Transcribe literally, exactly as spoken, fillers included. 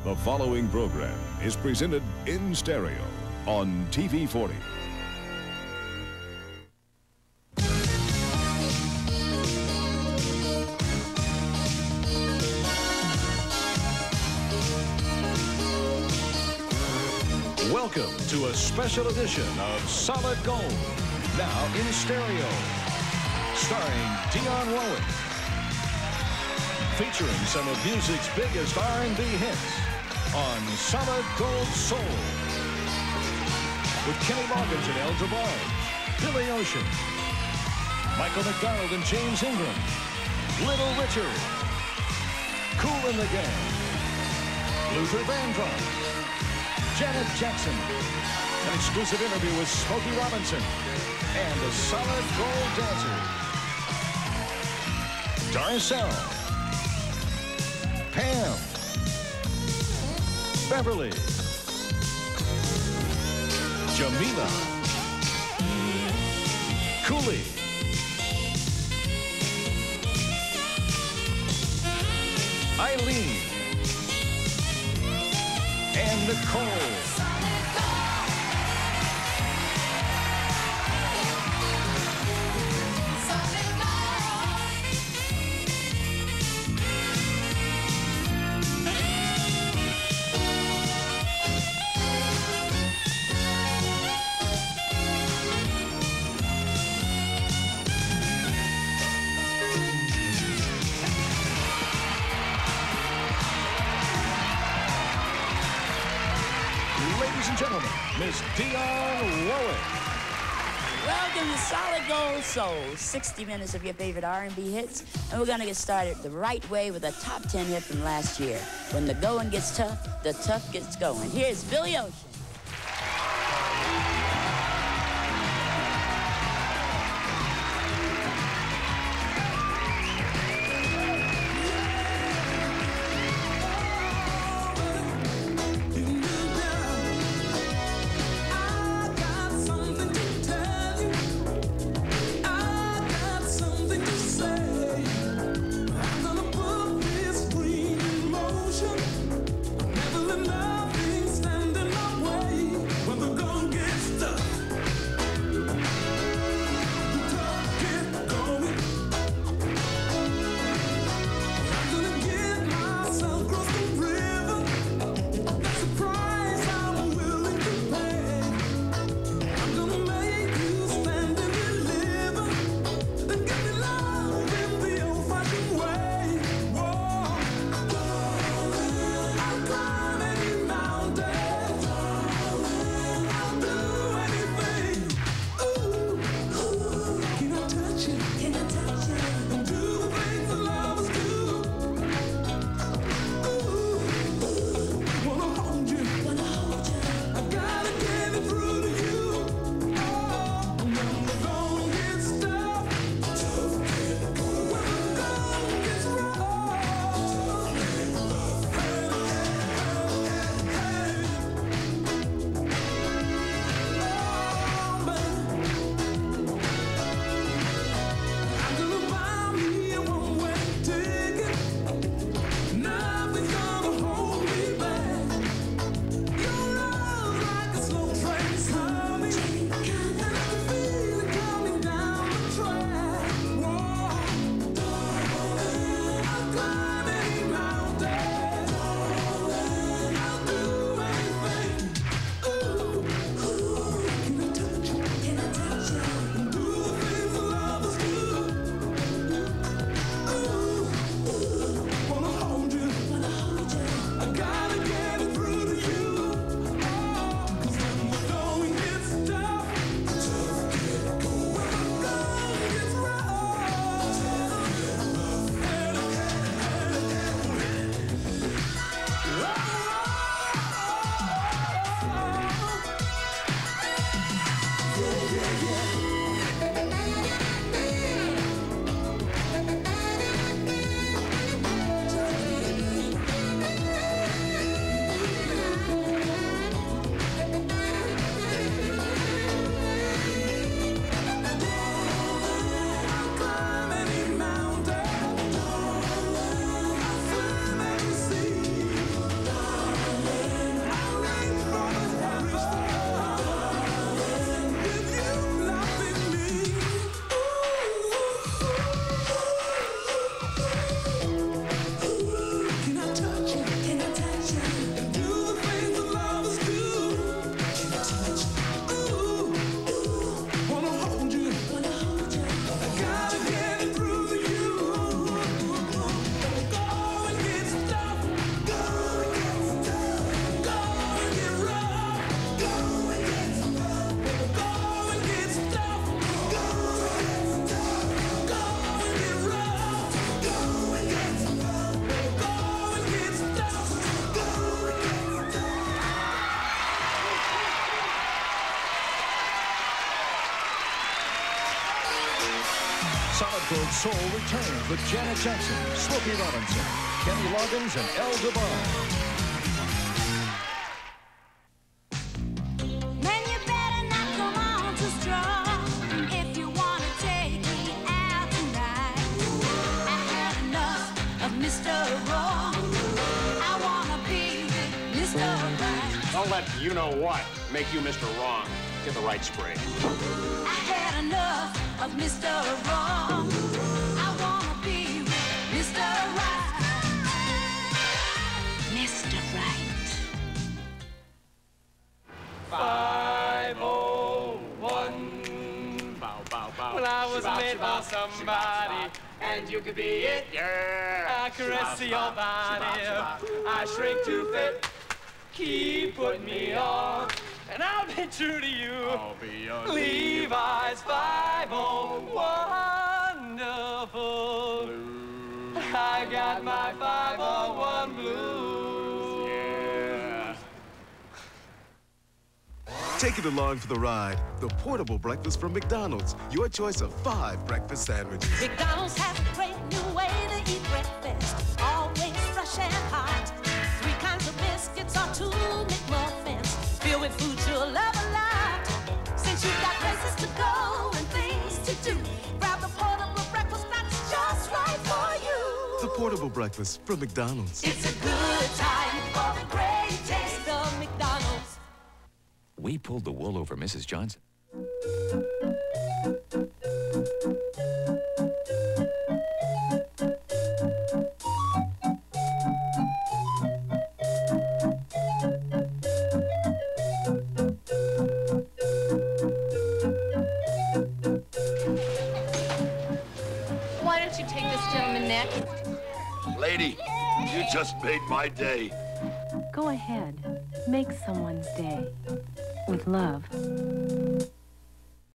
The following program is presented in stereo on T V forty. Welcome to a special edition of Solid Gold, now in stereo, starring Dionne Warwick, featuring some of music's biggest R and B hits on Solid Gold Soul, with Kenny Loggins and El DeBarge, Billy Ocean, Michael McDonald and James Ingram, Little Richard, Kool and the Gang, Luther Vandross, Janet Jackson, an exclusive interview with Smokey Robinson, and the Solid Gold Dancers, Darcel, Pam, Beverly, Jamila, Cooley, Eileen, and Nicole. Ladies and gentlemen, Miss Dionne Warwick. Welcome to Solid Gold Soul, sixty minutes of your favorite R and B hits, and we're gonna get started the right way with a top ten hit from last year. When the going gets tough, the tough gets going. Here's Billy Ocean. Never let nothing stand in my way. Gold Soul returns with Janet Jackson, Smokey Robinson, Kenny Loggins, and El DeBarge. Don't let you know what make you Mister Wrong. Get the right spray. I had enough of Mister Wrong. I wanna be with Mister Right. Mister Right. five oh one. Bow, bow, bow. When I was Shabbat, made by shabbat, somebody, shabbat, and you could be it. Yeah. I caress Shabbat, your shabbat, body. shabbat, shabbat. I shrink to fit. Keep putting me on, and I'll be true to you. I'll be your Levi's five oh, wonderful. Blue. I got my five oh one blues. Yeah. Take it along for the ride. The portable breakfast from McDonald's. Your choice of five breakfast sandwiches. McDonald's has a great new way to eat breakfast. Always fresh and hot. Three kinds of biscuits or two McMuffins. Filled with food you'll love a lot. Since you've got places to go and things to do, grab the portable breakfast that's just right for you. The portable breakfast from McDonald's. It's a good time for the great taste of McDonald's. We pulled the wool over Missus Johnson. Why don't you take this gentleman next? Lady, you just made my day. Go ahead. Make someone's day. With love.